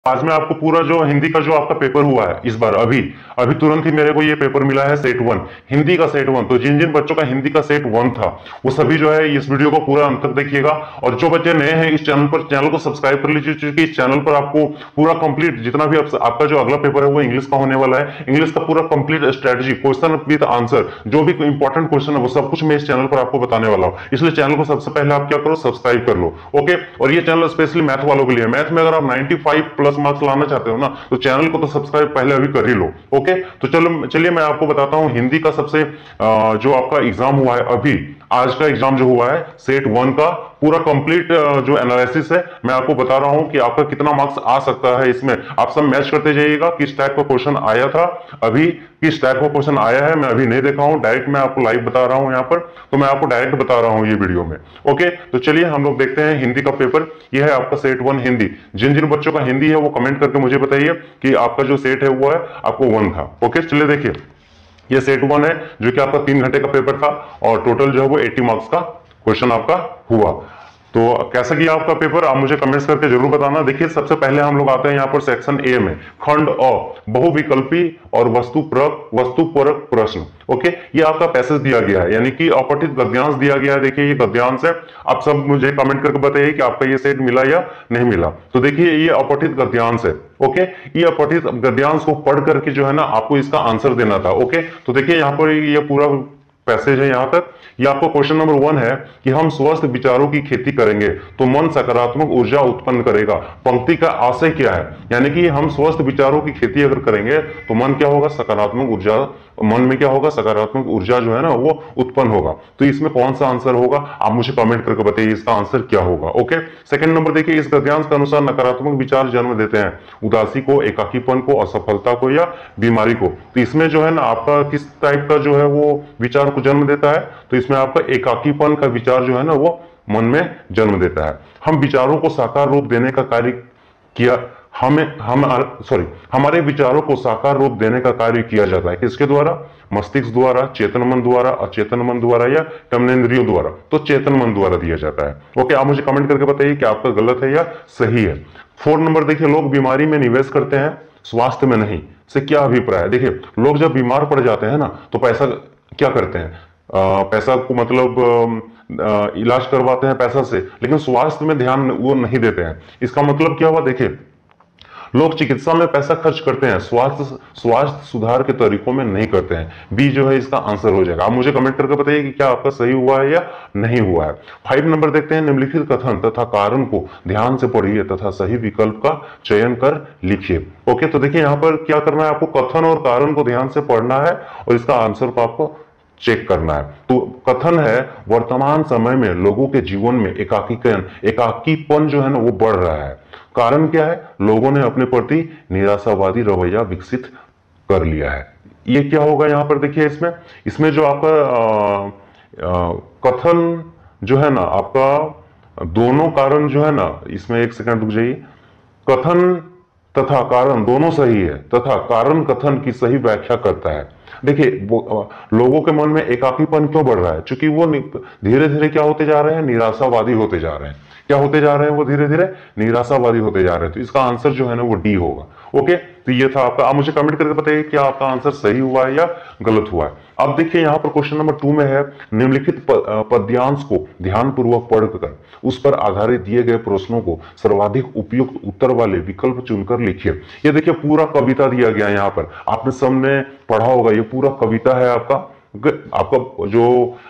आज मैं आपको पूरा जो हिंदी का जो आपका पेपर हुआ है इस बार अभी अभी तुरंत ही मेरे को ये पेपर मिला है सेट वन, हिंदी का सेट वन। तो जिन जिन बच्चों का हिंदी का सेट वन था वो सभी जो है इस वीडियो को पूरा अंत तक देखिएगा। और जो बच्चे नए हैं इस चैनल पर, चैनल को सब्सक्राइब कर लीजिए, क्योंकि इस चैनल पर आपको पूरा कंप्लीट जितना भी आपका जो अगला पेपर है वो इंग्लिश का होने वाला है। इंग्लिश का पूरा complete strategy, question with answer, जो भी इंपॉर्टेंट क्वेश्चन है वो सब कुछ मैं इस चैनल पर आपको बताने वाला हूँ। इसलिए चैनल को सबसे पहले आप क्या करो, सब्सक्राइब कर लो। ओके, और ये चैनल स्पेशली मैथ वालों के लिए, मैथ में अगर आप 95 प्लस मार्क्स लाना चाहते हो ना तो चैनल को तो सब्सक्राइब पहले अभी कर ही लो। ओके, तो चलो चलिए मैं आपको बताता हूं हिंदी का सबसे जो आपका एग्जाम हुआ है अभी, आज का एग्जाम जो हुआ है सेट वन का पूरा कंप्लीट जो एनालिसिस है मैं आपको बता रहा हूं कि आपका कितना मार्क्स आ सकता है। इसमें आप सब मैच करते जाइएगा, किस टाइप का क्वेश्चन आया था अभी, किस टाइप का क्वेश्चन आया है। मैं अभी नहीं देखा हूं, डायरेक्ट मैं आपको लाइव बता रहा हूं यहाँ पर, तो मैं आपको डायरेक्ट बता रहा हूं ये वीडियो में। ओके, तो चलिए हम लोग देखते हैं हिंदी का पेपर। ये है आपका सेट वन हिंदी। जिन जिन बच्चों का हिंदी है वो कमेंट करके मुझे बताइए कि आपका जो सेट है वो है आपको वन था। ओके, चलिए देखिए ये सेट वन है जो कि आपका 3 घंटे का पेपर था और टोटल जो है वो 80 मार्क्स का क्वेश्चन आपका हुआ। तो कैसा किया आपका पेपर आप मुझे कमेंट्स करके जरूर बताना। देखिए सबसे पहले हम लोग आते हैं यहाँ पर सेक्शन ए में, खंड अ, बहुविकल्पी और वस्तुपरक प्रश्न। ओके, ये आपका पैसेज दिया गया है, यानी कि अपठित गद्यांश दिया गया है। देखिए ये गद्यांश है, आप सब मुझे कमेंट करके बताइए कि आपका ये सेट मिला या नहीं मिला। तो देखिए ये अपठित गद्यांश है। ओके, ये अपठित गद्यांश को पढ़ करके जो है ना आपको इसका आंसर देना था। ओके, तो देखिए यहाँ पर ये पूरा पैसेज है यहाँ तक। ये आपको क्वेश्चन नंबर वन है कि हम स्वस्थ विचारों की खेती करेंगे तो मन सकारात्मक ऊर्जा उत्पन्न करेगा। पंक्ति का आशय क्या है, यानी कि हम स्वस्थ विचारों की खेती अगर करेंगे तो मन क्या होगा, सकारात्मक ऊर्जा, मन में क्या होगा, सकारात्मक ऊर्जा जो है ना वो उत्पन्न होगा। तो इसमें कौन सा आंसर होगा आप मुझे कमेंट करके बताइए इसका आंसर क्या होगा। ओके, सेकंड नंबर देखिए, इस गद्यांश के अनुसार नकारात्मक विचार जन्म देते हैं उदासी को, एकाकीपन को, असफलता को या बीमारी को। तो इसमें जो है ना आपका किस टाइप का जो है वो विचार को जन्म देता है, तो इसमें आपका एकाकीपन का विचार जो है ना वो मन में जन्म देता है। हम विचारों को साकार रूप देने का कार्य किया, हमारे विचारों को साकार रूप देने का कार्य किया जाता है किसके द्वारा, मस्तिष्क द्वारा, चेतन मन द्वारा, अचेतन मन द्वारा या कर्मेंद्रियों द्वारा। तो चेतन मन द्वारा दिया जाता है। ओके, आप मुझे कमेंट करके बताइए कि आपका गलत है या सही है। 4 नंबर देखिए, लोग बीमारी में निवेश करते हैं स्वास्थ्य में नहीं, से क्या अभिप्राय है। देखिए लोग जब बीमार पड़ जाते हैं ना तो पैसा क्या करते हैं, पैसा को मतलब इलाज करवाते हैं पैसा से, लेकिन स्वास्थ्य में ध्यान वो नहीं देते हैं। इसका मतलब क्या हुआ, देखिए लोग चिकित्सा में पैसा खर्च करते हैं, स्वास्थ्य सुधार के तरीकों में नहीं करते हैं। बी जो है इसका आंसर हो जाएगा। आप मुझे कमेंट करके बताइए कि क्या आपका सही हुआ है या नहीं हुआ है। 5 नंबर देखते हैं, निम्नलिखित कथन तथा कारण को ध्यान से पढ़िए तथा सही विकल्प का चयन कर लिखिए। ओके, तो देखिए यहाँ पर क्या करना है, आपको कथन और कारण को ध्यान से पढ़ना है और इसका आंसर को आपको चेक करना है। तो कथन है, वर्तमान समय में लोगों के जीवन में एकाकीपन जो है ना वो बढ़ रहा है। कारण क्या है, लोगों ने अपने प्रति निराशावादी रवैया विकसित कर लिया है। ये क्या होगा यहाँ पर देखिए, इसमें जो आपका कथन जो है ना आपका दोनों कारण जो है ना, इसमें एक सेकंड रुक जाइए, कथन तथा कारण दोनों सही है तथा कारण कथन की सही व्याख्या करता है। देखिए लोगों के मन में एकाकीपन क्यों बढ़ रहा है, क्योंकि वो धीरे धीरे क्या होते जा रहे हैं, निराशावादी होते जा रहे हैं। क्या होते जा रहे हैं, वो धीरे धीरे निराशावादी होते जा रहे हैं। तो इसका आंसर जो है ना वो डी होगा। ओके, तो ये था आपका। आप मुझे कमेंट करके बताइए क्या आपका आंसर सही हुआ है या गलत हुआ है। अब देखिए यहाँ पर क्वेश्चन नंबर 2 में है, निम्नलिखित पद्यांश को ध्यानपूर्वक पढ़कर उस पर आधारित दिए गए प्रश्नों को सर्वाधिक उपयुक्त उत्तर वाले विकल्प चुनकर लिखिए। ये देखिए पूरा कविता दिया गया है यहाँ पर, आपने सबने पढ़ा होगा, ये पूरा कविता है आपका जो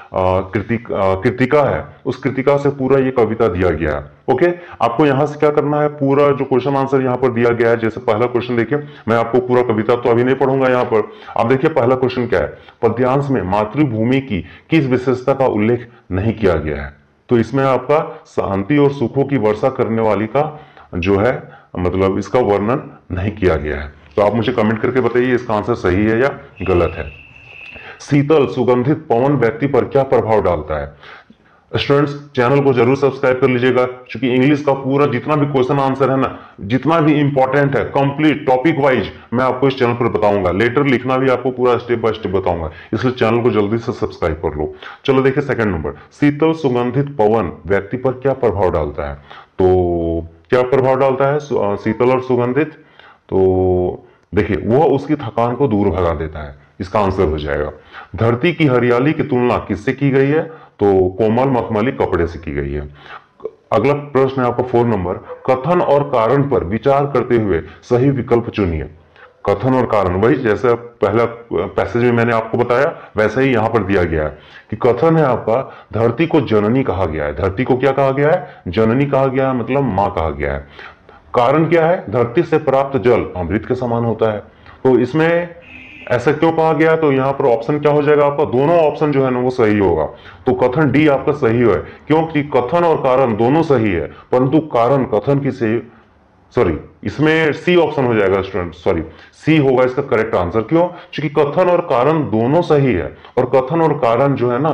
कृतिका है उस कृतिका से पूरा ये कविता दिया गया है। ओके, आपको यहां से क्या करना है, पूरा जो क्वेश्चन आंसर यहाँ पर दिया गया है, जैसे पहला क्वेश्चन देखिए, मैं आपको पूरा कविता तो अभी नहीं पढ़ूंगा यहाँ पर। आप देखिए पहला क्वेश्चन क्या है, पद्यांश में मातृभूमि की किस विशेषता का उल्लेख नहीं किया गया है। तो इसमें आपका शांति और सुखों की वर्षा करने वाली का जो है मतलब इसका वर्णन नहीं किया गया है। तो आप मुझे कमेंट करके बताइए इसका आंसर सही है या गलत है। शीतल सुगंधित पवन व्यक्ति पर क्या प्रभाव डालता है। स्टूडेंट्स चैनल को जरूर सब्सक्राइब कर लीजिएगा, क्योंकि इंग्लिश का पूरा जितना भी क्वेश्चन आंसर है ना, जितना भी इंपॉर्टेंट है कंप्लीट टॉपिक वाइज मैं आपको इस चैनल पर बताऊंगा। लेटर लिखना भी आपको पूरा स्टेप बाय स्टेप बताऊंगा, इसलिए चैनल को जल्दी से सब्सक्राइब कर लो। चलो देखिए सेकंड नंबर, शीतल सुगंधित पवन व्यक्ति पर क्या प्रभाव डालता है। तो क्या प्रभाव डालता है? शीतल और सुगंधित। तो देखिए, वह उसकी थकान को दूर भगा देता है, इसका आंसर हो जाएगा। धरती की हरियाली की तुलना किससे की गई है? तो कोमल मखमली कपड़े से की गई है। अगला प्रश्न है आपका 4 नंबर, कथन और कारण पर विचार करते हुए सही विकल्प चुनिए। कथन और कारण, वही जैसे पहला पैसेज में मैंने आपको बताया वैसे ही यहां पर दिया गया है कि कथन है आपका, धरती को जननी कहा गया है। धरती को क्या कहा गया है? जननी कहा गया है, मतलब मां कहा गया है। कारण क्या है? धरती से प्राप्त जल अमृत के समान होता है। तो इसमें ऐसा क्यों कहा गया? तो यहाँ पर ऑप्शन क्या हो जाएगा आपका? दोनों ऑप्शन जो है ना वो सही होगा। तो कथन डी आपका सही है, क्योंकि कथन और कारण दोनों सही है, परंतु कारण कथन की से सॉरी, इसमें सी ऑप्शन हो जाएगा स्टूडेंट, सॉरी सी होगा इसका करेक्ट आंसर। क्यों? क्योंकि कथन और कारण दोनों सही है, और कथन और कारण जो है ना,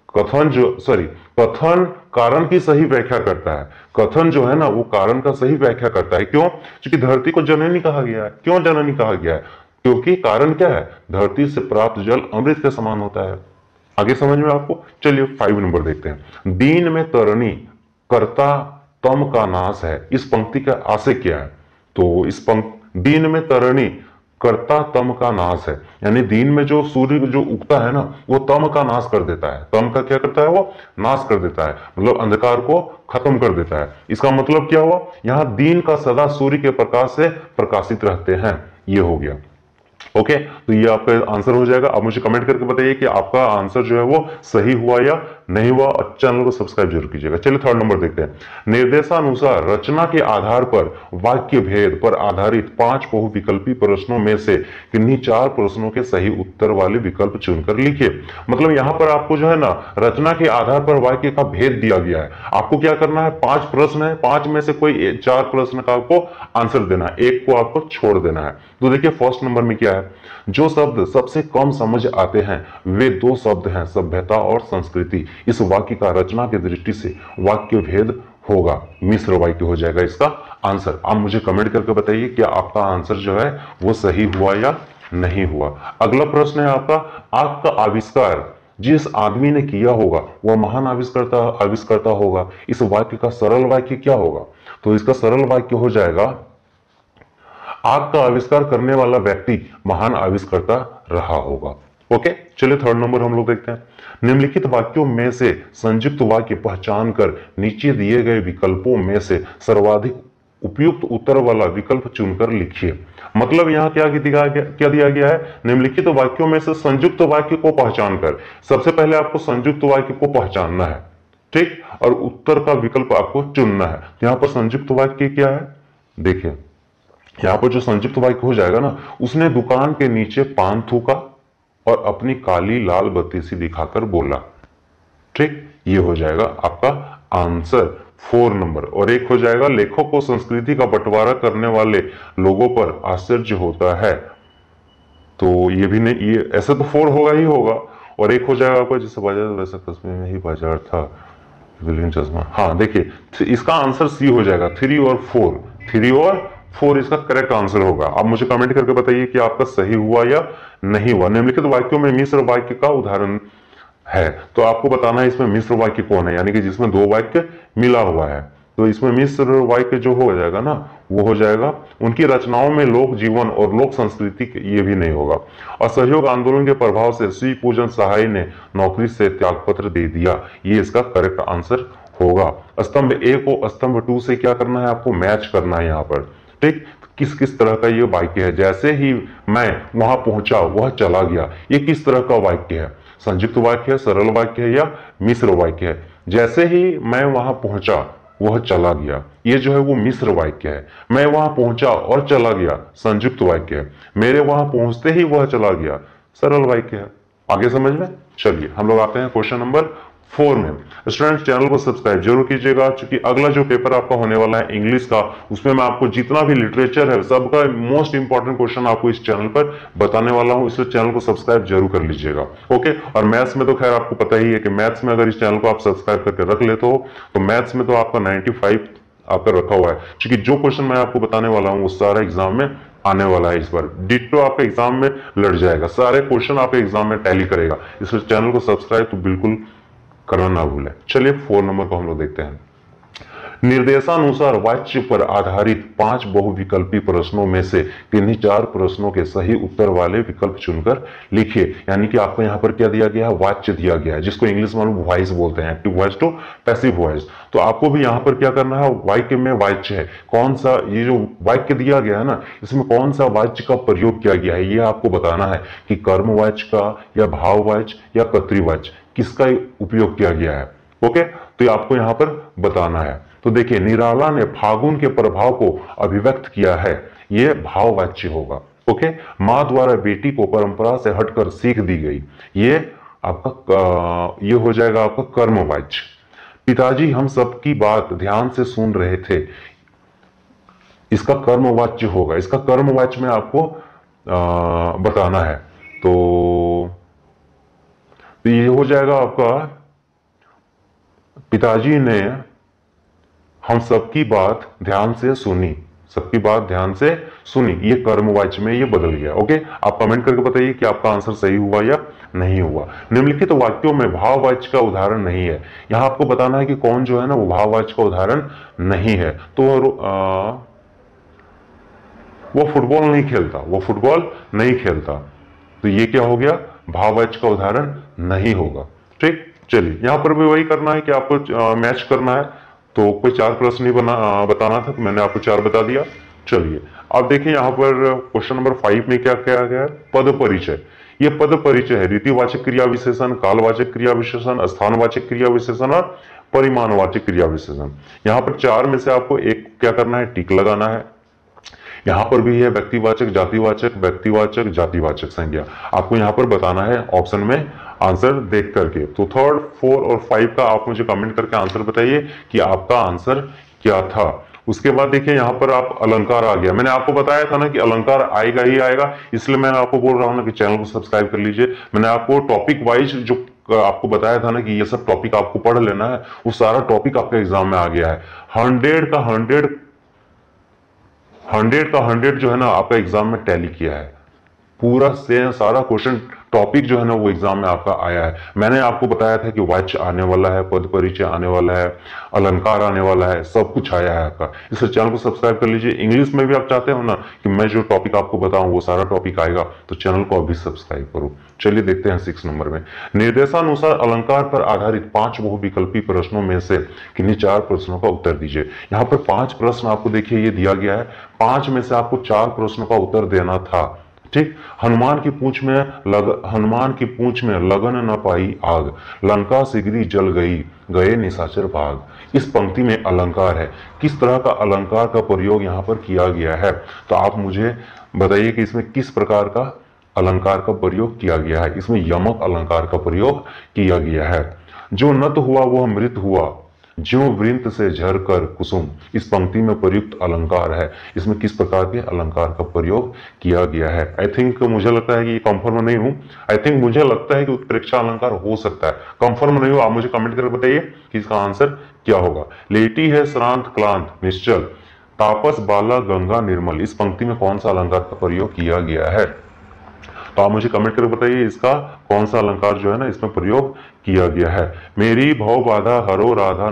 कथन कारण की सही व्याख्या करता है। कथन जो है ना वो कारण का सही व्याख्या करता है। क्यों? क्योंकि धरती को जननी कहा गया है। क्यों जननी कहा गया है? क्योंकि कारण क्या है? धरती से प्राप्त जल अमृत के समान होता है। आगे समझ में आपको? चलिए 5 नंबर देखते हैं। दीन में तरणी कर्ता तम का नाश है, इस पंक्ति का आशय क्या है? तो इस दीन में तरणी कर्ता तम का नाश है, यानी दिन में जो सूर्य जो उगता है ना वो तम का नाश कर देता है। तम का क्या करता है? वो नाश कर देता है, मतलब अंधकार को खत्म कर देता है। इसका मतलब क्या हुआ? यहाँ दिन का सदा सूर्य के प्रकाश से प्रकाशित रहते हैं, ये हो गया। ओके, तो ये आपका आंसर हो जाएगा। आप मुझे कमेंट करके बताइए कि आपका आंसर जो है वो सही हुआ या नहीं हुआ, और चैनल को सब्सक्राइब जरूर कीजिएगा। चलिए 3rd नंबर देखते हैं। निर्देशानुसार रचना के आधार पर वाक्य भेद पर आधारित 5 बहुविकल्पी प्रश्नों में से किन्हीं 4 प्रश्नों के सही उत्तर वाले विकल्प चुनकर लिखिए। मतलब यहाँ पर आपको जो है ना रचना के आधार पर वाक्य का भेद दिया गया है। आपको क्या करना है? 5 प्रश्न है, 5 में से कोई 4 प्रश्न का आपको आंसर देना है, एक को आपको छोड़ देना है। तो देखिए 1st नंबर में क्या है? जो शब्द सबसे कम समझ आते हैं वे 2 शब्द हैं, सभ्यता और संस्कृति। इस वाक्य का रचना की दृष्टि से वाक्य भेद होगा, मिश्र वाक्य हो जाएगा इसका आंसर। आप मुझे कमेंट करके बताइए कि आपका आंसर जो है वो सही हुआ या नहीं हुआ। अगला प्रश्न है आपका, आग का आविष्कार जिस आदमी ने किया होगा वह महान आविष्कर्ता होगा। इस वाक्य का सरल वाक्य क्या होगा? तो इसका सरल वाक्य हो जाएगा, आग का आविष्कार करने वाला व्यक्ति महान आविष्कर्ता रहा होगा। ओके, चलिए 3rd नंबर हम लोग देखते हैं। निम्नलिखित वाक्यों में से संयुक्त वाक्य पहचान कर नीचे दिए गए विकल्पों में से सर्वाधिक उपयुक्त उत्तर वाला विकल्प चुनकर लिखिए। मतलब यहाँ क्या दिया गया है? निम्नलिखित वाक्यों में से संयुक्त वाक्य को पहचान कर, सबसे पहले आपको संयुक्त वाक्य को पहचानना है, ठीक, और उत्तर का विकल्प आपको चुनना है। यहाँ पर संयुक्त वाक्य क्या है? देखिए यहाँ पर जो संयुक्त वाक्य हो जाएगा ना, उसने दुकान के नीचे पान थूका और अपनी काली लाल बत्ती सी दिखाकर बोला, ठीक, ये हो जाएगा आपका आंसर 4 नंबर। और एक हो जाएगा, लेखक को संस्कृति का बंटवारा करने वाले लोगों पर आश्चर्य होता है। तो ये भी नहीं, ये ऐसे तो 4 होगा ही होगा। और एक हो जाएगा आपका, जैसे बाजार वैसा कस्बे में ही बाजार था, विलियम चश्मा। हाँ देखिए, इसका आंसर सी हो जाएगा, 3 और 4। 3 और 4 इसका करेक्ट आंसर होगा। आप मुझे कमेंट करके बताइए कि आपका सही हुआ या नहीं हुआ। निम्नलिखित वाक्यों में मिश्र वाक्य का उदाहरण है, तो आपको बताना है इसमें मिश्र वाक्य कौन है, यानी कि जिसमें 2 वाक्य मिला हुआ है। तो इसमें मिश्र वाक्य जो हो जाएगा ना वो हो जाएगा, उनकी रचनाओं में लोक जीवन और लोक संस्कृति, ये भी नहीं होगा। असहयोग आंदोलन के प्रभाव से श्री पूजन सहाय ने नौकरी से त्यागपत्र दे दिया, ये इसका करेक्ट आंसर होगा। स्तंभ ए को स्तंभ 2 से क्या करना है? आपको मैच करना है यहाँ पर, ठीक। किस किस तरह का ये वाक्य है? जैसे ही मैं वहां पहुंचा वह चला गया, ये किस तरह का वाक्य है? संयुक्त वाक्य है, सरल वाक्य है, या मिश्र वाक्य है? जैसे ही मैं वहां पहुंचा वह चला गया, ये जो है वो मिश्र वाक्य है। मैं वहां पहुंचा और चला गया, संयुक्त वाक्य है। मेरे वहां पहुंचते ही वह चला गया, सरल वाक्य है। आगे समझ में? चलिए हम लोग आते हैं क्वेश्चन नंबर 4 में। स्टूडेंट्स चैनल को सब्सक्राइब जरूर कीजिएगा, क्योंकि अगला जो पेपर आपका होने वाला है इंग्लिश का, उसमें मैं आपको जितना भी लिटरेचर है सबका मोस्ट इंपॉर्टेंट क्वेश्चन आपको इस चैनल पर बताने वाला हूं, इसलिए चैनल को सब्सक्राइब जरूर कर लीजिएगा। ओके, और मैथ्स में तो खैर आपको पता ही है कि मैथ्स में अगर इस चैनल को आप सब्सक्राइब करके रख लेते हो तो मैथ्स में तो आपका 95 आपका रखा हुआ है, क्योंकि जो क्वेश्चन मैं आपको बताने वाला हूँ वो सारा एग्जाम में आने वाला है। इस बार डिट्टो आपके एग्जाम में लड़ जाएगा, सारे क्वेश्चन आपके एग्जाम में टैली करेगा, इसलिए चैनल को सब्सक्राइब तो बिल्कुल करना ना भूलें। चलिए 4 नंबर को हम लोग देखते हैं। निर्देशानुसार वाच्य पर आधारित 5 बहुविकल्पी प्रश्नों में से किन्हीं 4 प्रश्नों के सही उत्तर वाले विकल्प चुनकर लिखिए। यानी कि आपको यहाँ पर क्या दिया गया है, वाच्य दिया गया है, जिसको इंग्लिश में वॉइस बोलते हैं, active voice to passive voice. तो आपको भी यहाँ पर क्या करना है, वाक्य में वाच्य है कौन सा, ये जो वाक्य दिया गया है ना, इसमें कौन सा वाच्य का प्रयोग किया गया है, ये आपको बताना है कि कर्मवाच्य का या भाववाच्य या कर्तृवाच्य किसका उपयोग किया गया है। ओके, तो ये आपको यहाँ पर बताना है। तो देखिए, निराला ने फागुन के प्रभाव को अभिव्यक्त किया है, ये भाववाच्य होगा। ओके, माँ द्वारा बेटी को परंपरा से हटकर सीख दी गई, ये आपका ये हो जाएगा आपका कर्मवाच्य। पिताजी हम सबकी बात ध्यान से सुन रहे थे, इसका कर्मवाच्य होगा। इसका कर्मवाच्य में आपको बताना है। तो ये हो जाएगा आपका, पिताजी ने हम सबकी बात ध्यान से सुनी, सबकी बात ध्यान से सुनी, ये कर्मवाच्य में ये बदल गया। ओके, आप कमेंट करके बताइए कि आपका आंसर सही हुआ या नहीं हुआ। निम्नलिखित वाक्यों में भाववाच्य का उदाहरण नहीं है, यहां आपको बताना है कि कौन जो है ना वो भाववाच्य का उदाहरण नहीं है। तो वो फुटबॉल नहीं खेलता, वो फुटबॉल नहीं खेलता, तो ये क्या हो गया, भाववाच्य का उदाहरण नहीं होगा। ठीक, चलिए यहां पर भी वही करना है कि आपको मैच करना है। तो कोई 4 प्रश्न ही बताना था, तो मैंने आपको 4 बता दिया। चलिए अब देखिए यहाँ पर क्वेश्चन नंबर 5 में क्या किया गया है, पद परिचय। ये पद परिचय है रीतिवाचक क्रिया विशेषण, कालवाचक क्रिया विशेषण, स्थानवाचक क्रिया विशेषण और परिमाणवाचक क्रिया विशेषण। यहाँ पर 4 में से आपको एक क्या करना है, टिक लगाना है। यहां पर भी है व्यक्तिवाचक, जातिवाचक, व्यक्तिवाचक, जातिवाचक संज्ञा। आपको यहां पर बताना है ऑप्शन में आंसर देख करके। तो 3, 4 और 5 का आप मुझे कमेंट करके आंसर बताइए कि आपका आंसर क्या था। उसके बाद देखिए यहाँ पर आप अलंकार आ गया। मैंने आपको बताया था ना कि अलंकार आएगा ही आएगा, इसलिए मैं आपको बोल रहा हूँ ना कि चैनल को सब्सक्राइब कर लीजिए। मैंने आपको टॉपिक वाइज जो आपको बताया था ना कि ये सब टॉपिक आपको पढ़ लेना है, वो सारा टॉपिक आपके एग्जाम में आ गया है। 100 का 100 जो है ना आपका एग्जाम में टैली किया है, पूरा से सारा क्वेश्चन टॉपिक जो है ना वो एग्जाम में आपका आया है। मैंने आपको बताया था कि वाच्य आने वाला है, पद परिचय आने वाला है, अलंकार आने वाला है, सब कुछ आया है आपका। इसलिए चैनल को सब्सक्राइब कर लीजिए। इंग्लिश में भी आप चाहते हो ना कि मैं जो टॉपिक आपको बताऊं वो सारा टॉपिक आएगा, तो चैनल को अभी सब्सक्राइब करो। चलिए देखते हैं 6 नंबर में, निर्देशानुसार अलंकार पर आधारित 5 बहुविकल्पी प्रश्नों में से किन्हीं 4 प्रश्नों का उत्तर दीजिए। यहाँ पर 5 प्रश्न आपको देखिए ये दिया गया है, 5 में से आपको 4 प्रश्नों का उत्तर देना था। ठीक, हनुमान की पूंछ में लगन न पाई आग, लंका सिगरी जल गई, गए निशाचर भाग। इस पंक्ति में अलंकार है, किस तरह का अलंकार का प्रयोग यहाँ पर किया गया है, तो आप मुझे बताइए कि इसमें किस प्रकार का अलंकार का प्रयोग किया गया है। इसमें यमक अलंकार का प्रयोग किया गया है। जो नत हुआ वह मृत हुआ, ज्यों वृंत से झर कर कुसुम, इस पंक्ति में प्रयुक्त अलंकार है। इसमें किस प्रकार के अलंकार का प्रयोग किया गया है। आई थिंक मुझे लगता है कि कंफर्म नहीं हूं, आई थिंक मुझे लगता है कि उत्प्रेक्षा अलंकार हो सकता है, कंफर्म नहीं हो। आप मुझे कमेंट करके बताइए कि इसका आंसर क्या होगा। लेटी है श्रांत क्लांत निश्चल, तापस बाला गंगा निर्मल, इस पंक्ति में कौन सा अलंकार का प्रयोग किया गया है, तो आप मुझे कमेंट करके बताइए इसका कौन सा अलंकार जो है ना इसमें प्रयोग किया गया है। मेरी भव बाधा हरो राधा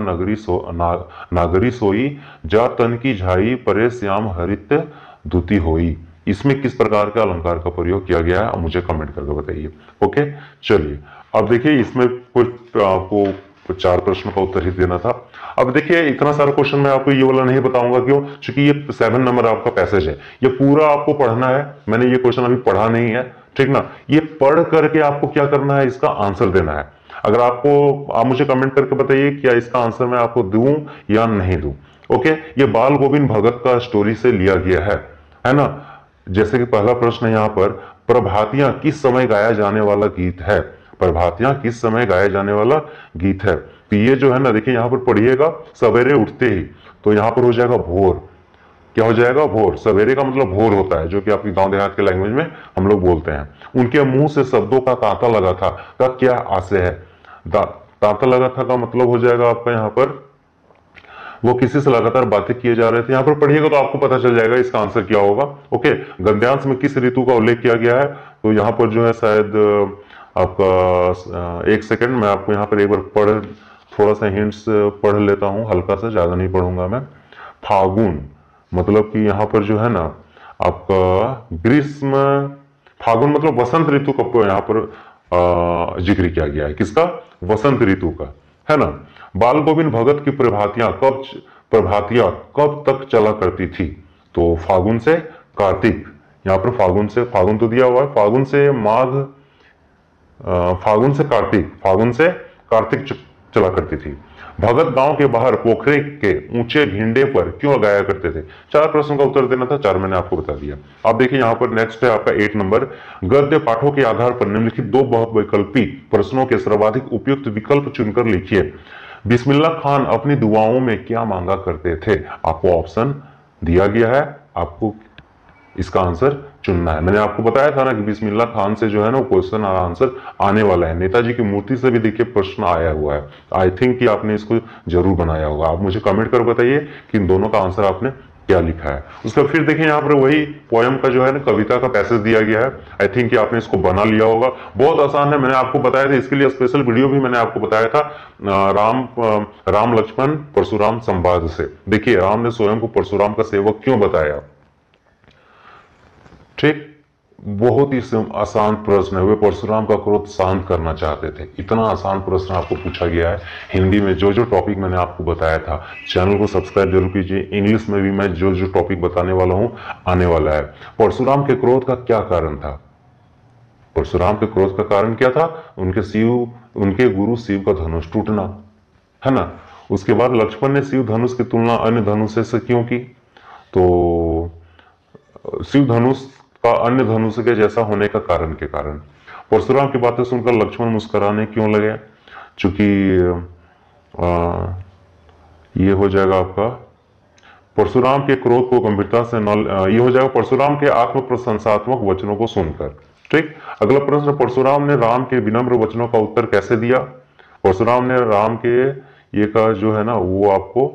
नागरी सोई, जा तन की झाई परे श्याम हरित दुति होई, इसमें किस प्रकार का अलंकार का प्रयोग किया गया है, मुझे कमेंट करके बताइए। ओके, चलिए अब देखिए इसमें कुछ आपको 4 प्रश्नों का उत्तर ही देना था। अब देखिए इतना सारा क्वेश्चन मैं आपको ये वाला नहीं बताऊंगा, क्यों, क्योंकि ये 7 नंबर आपका पैसेज है, ये पूरा आपको पढ़ना है। मैंने ये क्वेश्चन अभी पढ़ा नहीं है, ठीक ना, ये पढ़ करके आपको क्या करना है, इसका आंसर देना है। अगर आप मुझे कमेंट करके बताइए क्या इसका आंसर मैं आपको दूं या नहीं दूं। ओके, ये बाल गोविंद भगत का स्टोरी से लिया गया है ना। जैसे कि पहला प्रश्न है यहाँ पर, प्रभातियां किस समय गाया जाने वाला गीत है, प्रभातियां किस समय गाया जाने वाला गीत है। तो ये जो है ना देखिए यहाँ पर पढ़िएगा, सवेरे उठते ही, तो यहाँ पर हो जाएगा भोर। क्या हो जाएगा, भोर। सवेरे का मतलब भोर होता है, जो कि आपकी गांव देहात के लैंग्वेज में हम लोग बोलते हैं। उनके मुंह से शब्दों का तांता लगा था का क्या आशय है, तांता लगा था का मतलब हो जाएगा आपका यहाँ पर वो किसी से लगातार बातें किए जा रहे थे। यहाँ पर पढ़िएगा तो आपको पता चल जाएगा इसका आंसर क्या होगा। ओके, गद्यांश में किस ऋतु का उल्लेख किया गया है, तो यहाँ पर जो है शायद आपका 1 सेकंड मैं आपको यहाँ पर एक बार थोड़ा सा हिंट्स पढ़ लेता हूं, हल्का सा, ज्यादा नहीं पढ़ूंगा मैं। फागुन मतलब कि यहाँ पर जो है ना आपका ग्रीष्म, फागुन मतलब वसंत ऋतु का यहाँ पर जिक्र किया गया है। किसका? वसंत ऋतु का, है ना। बाल गोविंद भगत की प्रभातियां कब तक चला करती थी? तो फागुन से कार्तिक, यहाँ पर फागुन तो दिया हुआ है, फागुन से कार्तिक चला करती थी। भगत गांव के बाहर पोखरे के ऊंचे भिंडे पर क्यों गाया करते थे? 4 प्रश्नों का उत्तर देना था, 4 मैंने आपको बता दिया। अब देखिए यहाँ पर नेक्स्ट है आपका 8 नंबर। गद्य पाठों के आधार पर निम्नलिखित 2 बहुविकल्पी प्रश्नों के सर्वाधिक उपयुक्त विकल्प चुनकर लिखिए। बिस्मिल्लाह खान अपनी दुआओं में क्या मांगा करते थे? आपको ऑप्शन दिया गया है, आपको इसका आंसर चुनना है। मैंने आपको बताया था ना कि बिस्मिल्लाह खान से जो है ना क्वेश्चन और आंसर आने वाला है। नेताजी की मूर्ति से भी देखिए प्रश्न आया हुआ है। आई थिंक कि आपने इसको जरूर बनाया होगा। आप मुझे कमेंट कर बताइए कि इन दोनों का आंसर आपने क्या लिखा है। उसका फिर देखिए यहाँ पर वही पोयम का जो है ना कविता का पैसेज दिया गया है। आई थिंक कि आपने इसको बना लिया होगा। बहुत आसान है, मैंने आपको बताया था, इसके लिए स्पेशल वीडियो भी मैंने आपको बताया था राम लक्ष्मण परशुराम संवाद से। देखिए राम ने स्वयं को परशुराम का सेवक क्यों बताया। ठीक, बहुत ही आसान प्रश्न है। वे परशुराम का क्रोध शांत करना चाहते थे। इतना आसान प्रश्न आपको पूछा गया है हिंदी में। जो जो टॉपिक मैंने आपको बताया था, चैनल को सब्सक्राइब जरूर कीजिए। इंग्लिश में भी मैं जो जो टॉपिक बताने वाला हूं आने वाला है। परशुराम के क्रोध का क्या कारण था? परशुराम के क्रोध का कारण क्या था? उनके गुरु शिव का धनुष टूटना, है ना। उसके बाद लक्ष्मण ने शिव धनुष की तुलना अन्य धनुष से क्यों की? तो शिव धनुष का अन्य धनुष के जैसा होने का कारण के कारण। परशुराम की बातें सुनकर लक्ष्मण मुस्कुराने क्यों लगे? चूंकि ये हो जाएगा आपका परशुराम के क्रोध को गंभीरता से ये हो जाएगा परशुराम के आत्म प्रशंसात्मक वचनों को सुनकर। ठीक, अगला प्रश्न, परशुराम ने राम के विनम्र वचनों का उत्तर कैसे दिया? परशुराम ने राम के ये का जो है ना वो आपको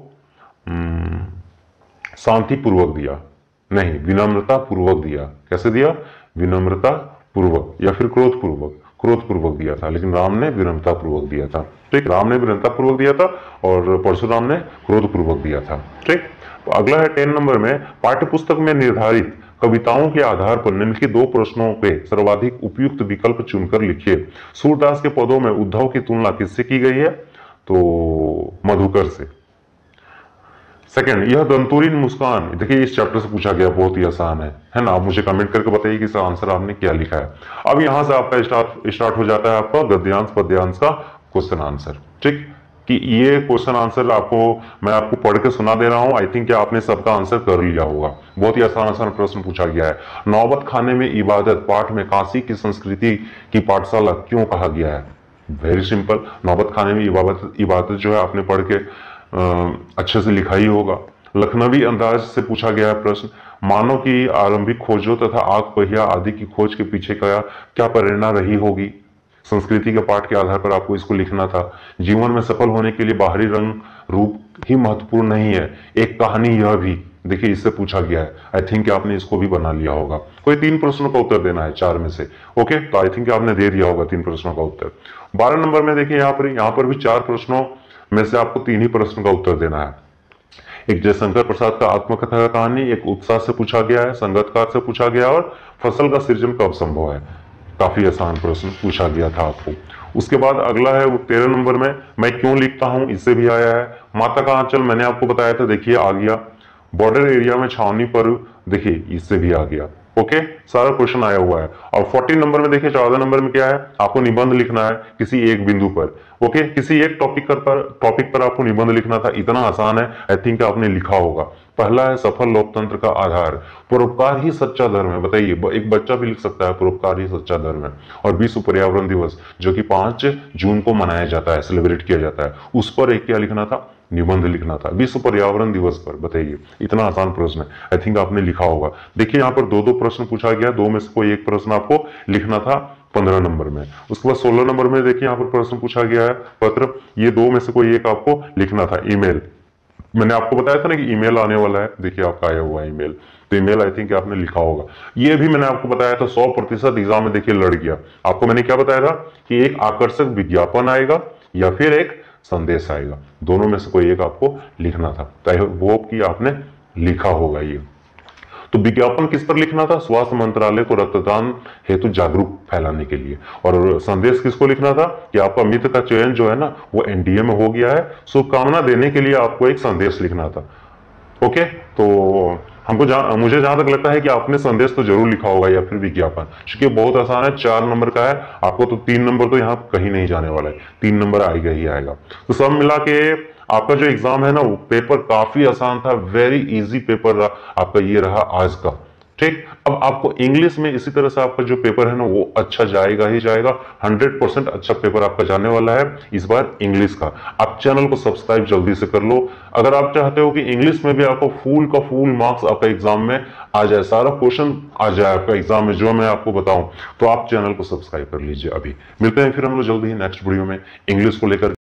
शांति पूर्वक दिया, नहीं विनम्रता पूर्वक दिया। कैसे दिया? विनम्रता पूर्वक या फिर क्रोध पूर्वक दिया था, लेकिन राम ने विनम्रता पूर्वक दिया था। ठीक, राम ने विनम्रता पूर्वक दिया था और परशुराम ने क्रोध पूर्वक दिया था। ठीक, तो अगला है 10 नंबर में, पाठ्य पुस्तक में निर्धारित कविताओं के आधार पर निम्नलिखित 2 प्रश्नों के सर्वाधिक उपयुक्त विकल्प चुनकर लिखिए। सूरदास के पदों में उद्धव की तुलना किससे की गई है? तो मधुकर से। सेकंड, यह दंतुरीन मुस्कान, देखिए इस चैप्टर से पूछा गया, बहुत ही आसान है ना। आप मुझे कमेंट करके बताइए कि इसका आंसर आपने क्या लिखा है। अब यहां से आपका स्टार्ट हो जाता है आपका गद्यांश पद्यांश का क्वेश्चन आंसर। ठीक, कि ये क्वेश्चन आंसर मैं आपको पढ़ के सुना दे रहा हूं। आई थिंक कि आपने सबका आंसर कर लिया होगा। बहुत ही आसान प्रश्न पूछा गया है। नौबत खाने में इबादत पाठ में काशी की संस्कृति की पाठशाला क्यों कहा गया है? वेरी सिंपल, नौबत खाने में इबादत जो है आपने पढ़ के अच्छे से लिखा ही होगा। लखनवी अंदाज से पूछा गया है प्रश्न, मानव की आरंभिक खोजों तथा आग पहिया आदि की खोज के पीछे क्या प्रेरणा रही होगी? संस्कृति के पाठ के आधार पर आपको इसको लिखना था। जीवन में सफल होने के लिए बाहरी रंग रूप ही महत्वपूर्ण नहीं है, एक कहानी यह भी। देखिए इससे पूछा गया है। आई थिंक आपने इसको भी बना लिया होगा। कोई 3 प्रश्नों का उत्तर देना है 4 में से। ओके, तो आई थिंक आपने दे दिया होगा 3 प्रश्नों का उत्तर। 12 नंबर में देखिए यहाँ पर भी 4 प्रश्नों में से आपको 3 ही प्रश्न का उत्तर देना है। एक जयशंकर प्रसाद का आत्मकथा का कहानी, एक उत्साह से पूछा गया है, संगतकार से पूछा गया और फसल का सृजन कब संभव है। काफी आसान प्रश्न पूछा गया था आपको। उसके बाद अगला है वो 13 नंबर में, मैं क्यों लिखता हूं, इससे भी आया है। माता का आंचल मैंने आपको बताया था, देखिए आ गया। बॉर्डर एरिया में छावनी पर, देखिए इससे भी आ गया। ओके, सारा क्वेश्चन आया हुआ है। और 14 नंबर में देखिए 14 नंबर में क्या है, आपको निबंध लिखना है किसी एक बिंदु पर। ओके, किसी एक टॉपिक पर आपको निबंध लिखना था। इतना आसान है, आई थिंक आपने लिखा होगा। पहला है सफल लोकतंत्र का आधार, परोपकार ही सच्चा धर्म है। बताइए, एक बच्चा भी लिख सकता है परोपकार ही सच्चा धर्म है। और विश्व पर्यावरण दिवस जो कि 5 जून को मनाया जाता है, सेलिब्रेट किया जाता है, उस पर एक क्या लिखना था, निबंध लिखना था विश्व पर्यावरण दिवस पर। बताइए, इतना आसान प्रश्न है, आई थिंक आपने लिखा होगा। देखिए यहाँ पर 2-2 प्रश्न पूछा गया, 2 में से कोई एक प्रश्न आपको लिखना था 15 नंबर में। उसके बाद 16 नंबर में देखिए यहाँ पर प्रश्न पूछा गया है पत्र, ये 2 में से कोई एक आपको लिखना था। ईमेल, मैंने आपको बताया था ना कि ईमेल आने वाला है, देखिए आपका आया हुआ है ईमेल, तो ईमेल आई थिंक आपने लिखा होगा। ये भी मैंने आपको बताया था 100% एग्जाम में देखिए लड़ गया। आपको मैंने क्या बताया था कि एक आकर्षक विज्ञापन आएगा या फिर एक संदेश आएगा। दोनों में से कोई एक आपको लिखना था। तो आई होप कि आपने लिखा होगा ये। तो विज्ञापन किस पर लिखना था? स्वास्थ्य मंत्रालय को रक्तदान हेतु जागरूक फैलाने के लिए। और संदेश किसको लिखना था कि आपका मित्र का चयन जो है ना वो एनडीए में हो गया है, शुभकामना देने के लिए आपको एक संदेश लिखना था। ओके, तो मुझे जहां तक लगता है कि आपने संदेश तो जरूर लिखा होगा या फिर विज्ञापन, क्योंकि बहुत आसान है, 4 नंबर का है। आपको तो 3 नंबर तो यहाँ कहीं नहीं जाने वाला है, 3 नंबर आएगा ही आएगा। तो सब मिला के आपका जो एग्जाम है ना वो पेपर काफी आसान था, वेरी इजी पेपर आपका ये रहा आज का। ठीक, अब आपको इंग्लिश में इसी तरह से आपका जो पेपर है ना वो अच्छा जाएगा ही जाएगा। 100% अच्छा पेपर आपका जाने वाला है इस बार इंग्लिश का। आप चैनल को सब्सक्राइब जल्दी से कर लो अगर आप चाहते हो कि इंग्लिश में भी आपको फुल का फुल मार्क्स आपका एग्जाम में आ जाए, सारा क्वेश्चन आ जाए आपका एग्जाम में जो मैं आपको बताऊं, तो आप चैनल को सब्सक्राइब कर लीजिए। अभी मिलते हैं फिर हम लोग जल्दी ही नेक्स्ट वीडियो में इंग्लिश को लेकर।